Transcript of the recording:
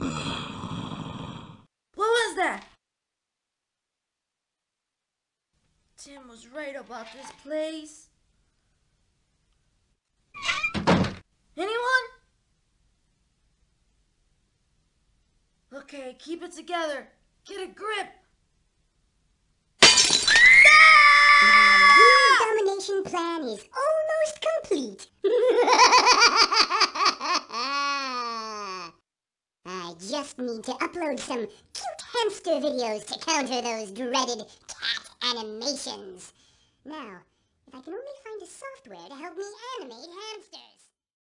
What was that? Tim was right about this place. Anyone? Okay, keep it together. Get a grip. Your domination plan is almost complete. I just need to upload some cute hamster videos to counter those dreaded cat animations. Now, if I can only find a software to help me animate hamsters.